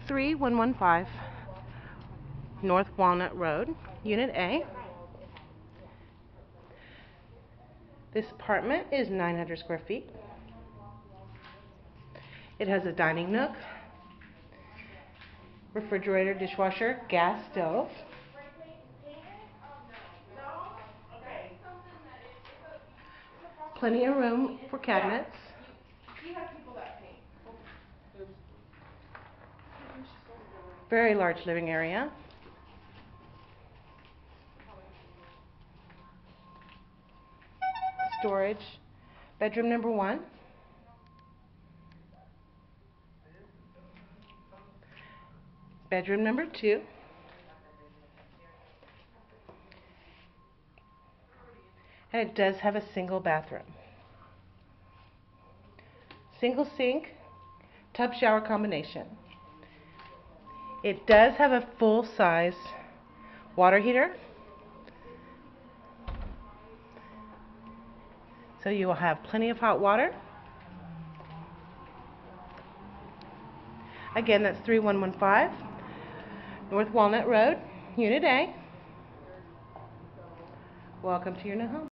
3115 North Walnut Road, Unit A. This apartment is 900 square feet. It has a dining nook, refrigerator, dishwasher, gas stove, plenty of room for cabinets, very large living area, storage, bedroom number 1, bedroom number 2, and it does have a single bathroom. Single sink, tub shower combination. It does have a full-size water heater, so you will have plenty of hot water. Again, that's 3115 North Walnut Road, Unit A. Welcome to your new home.